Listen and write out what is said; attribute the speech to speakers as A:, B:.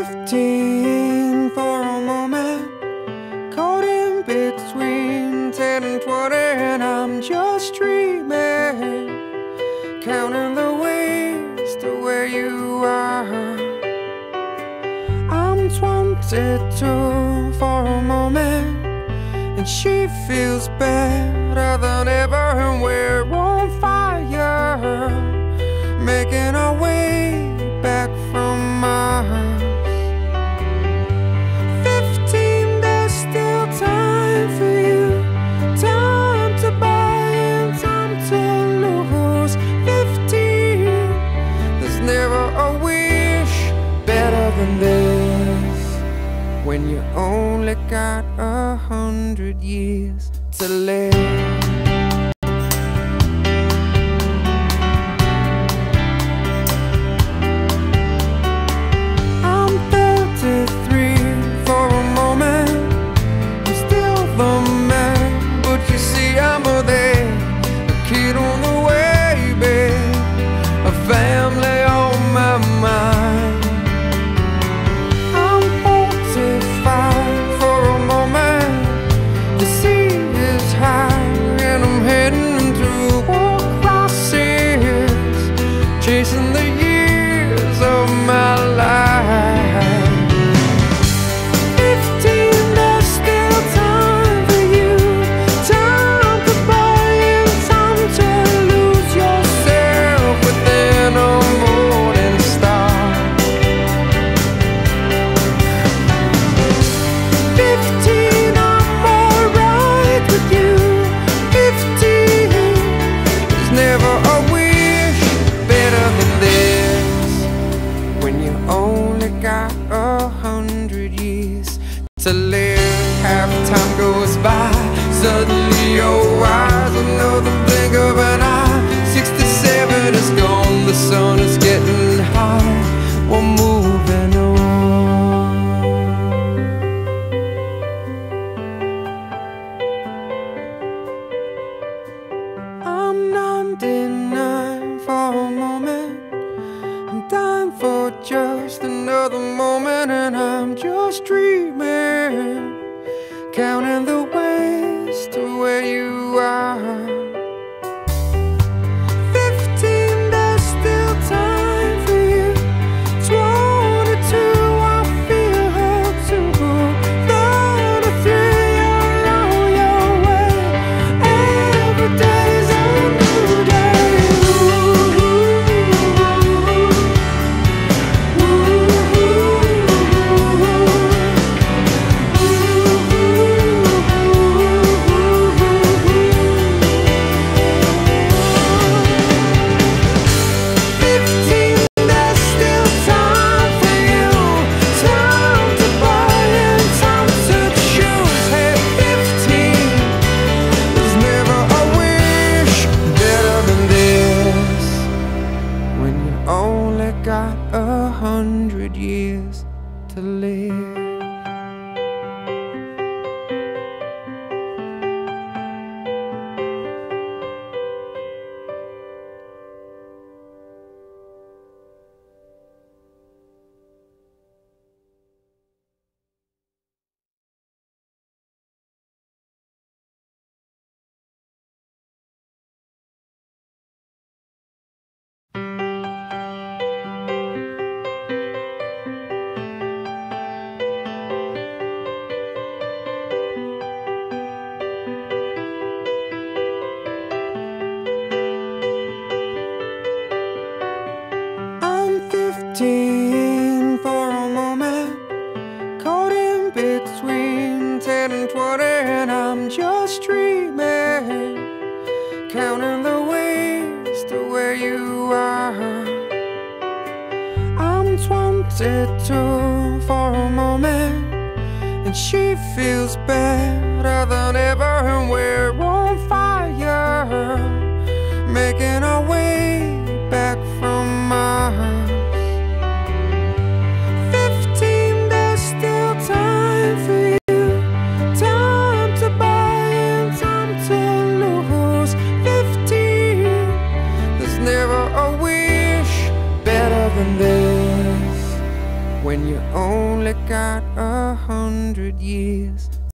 A: 15 for a moment, caught in between 10 and 20, and I'm just dreaming, counting the ways to where you are. I'm 22 for a moment, and she feels better than ever, and we're on fire, making our way back from Mars. 15, there's still time for you, time to buy and time to lose. 15, there's never a wish better than this, when you only got 100 years to live. Chasing the years of my life. 15, there's still time for you, time to buy and time to lose yourself within a morning star. 15, I'm alright with you. 15, there's never a wish better than this, when you only got 100 years to live. Half time goes by, suddenly you're wise, another blink of an eye. 67 is gone, the sun is getting high, we're moving on. I'm 99 for a moment, I'm dying for just another moment, and I'm just dreaming, counting the ways to where you are. 15, there's still time for you. 22, I feel her too. 33, you're on your way. Every day's a new day. Only got 100 years to live. For a moment, caught in between 10 and 20, and I'm just dreaming, counting the ways to where you are. I'm 22 for a moment, and she feels better than ever, and we're on fire, making our way back from Mars. Never a wish better than this, when you only got 100 years.